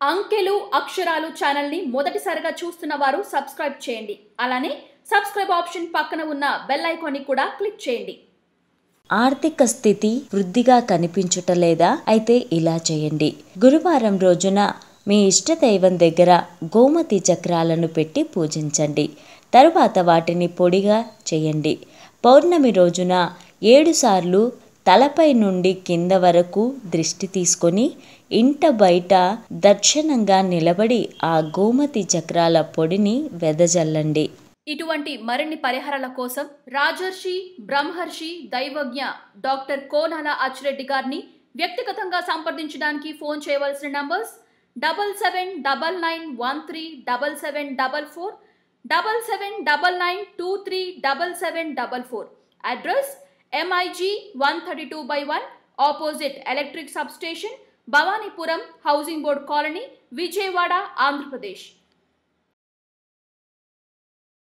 అంకెలు అక్షరాలు ఛానల్ ని మొదటిసారిగా చూస్తున్న వారు సబ్స్క్రైబ్ చేయండి. అలానే సబ్స్క్రైబ్ ఆప్షన్ పక్కన ఉన్న బెల్ ఐకాన్ ని కూడా క్లిక్ చేయండి. ఆర్థిక స్థితి వృద్ధిగా కనిపించుటలేదా? అయితే ఇలా చేయండి. గురువారం రోజున మీ ఇష్టదైవం దగ్గర గోమతి చక్రాలను పెట్టి పూజించండి. తరువాత వాటిని పొడిగా చేయండి. పౌర్ణమి రోజున 7 సార్లు తలపై నుండి కింద వరకు దృష్టి తీసుకొని ఇంట బయట దర్శనంగా నిలబడి ఆ గోమతి చక్రాల పొడిని వెదజల్లండి. ఇటువంటి మరిన్ని పరిహారాల కోసం రాజర్షి-బ్రహ్మర్షి-దైవజ్ఞ డాక్టర్ K.Atchi Reddy గారిని వ్యక్తిగతంగా సంప్రదించడానికి ఫోన్ చేయవలసిన numbers 7799137744, 7799237744. Address MIG 132/1 Opp.Electric substation, Bhavanipuram Housing Board Colony, Vijayawada, Andhra Pradesh.